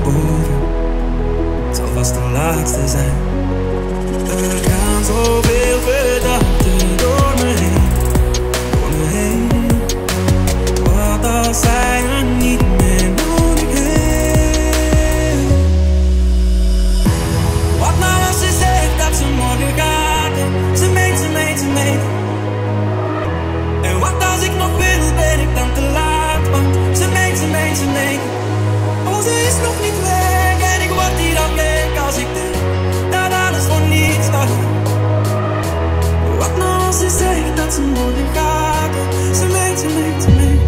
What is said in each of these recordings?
over. Het zal vast de laatste zijn. Er gaan zoveel gedachten door me heen, door me heen. Wat als zij er niet meer nodig heeft? Wat nou als ze zegt dat ze morgen gaat en ze meent, ze meent, ze meent. En wat als ik nog wil, ben ik dan te laat, want ze meent, ze meent, ze meent. Oh, ze is nog niet weg en ik word hier dan gek als ik denk dat alles voor niets was. Wat nou als ze zegt dat ze morgen gaat en ze meent, ze meent, ze meent.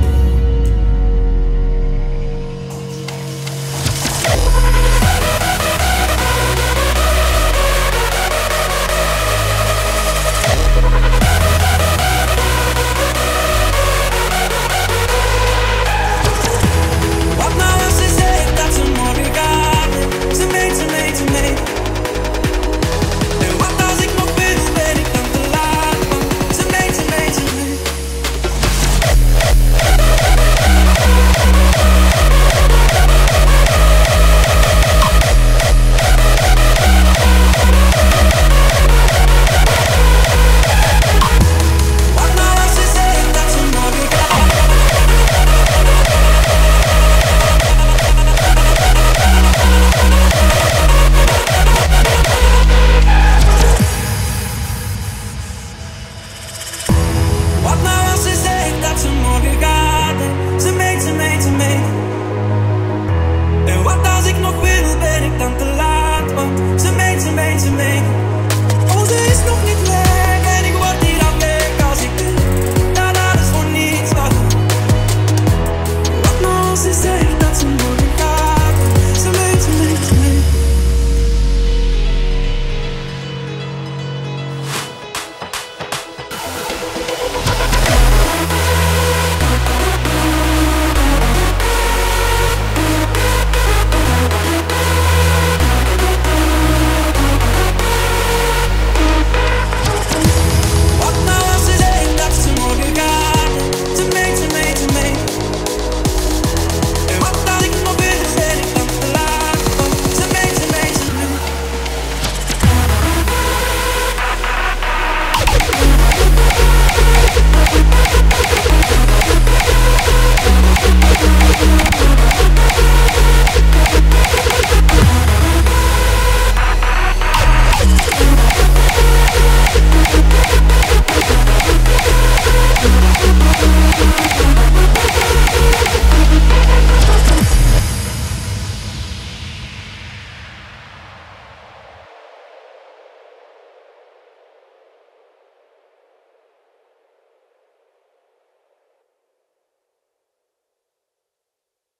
En wat als ik nog wil, ben ik dan te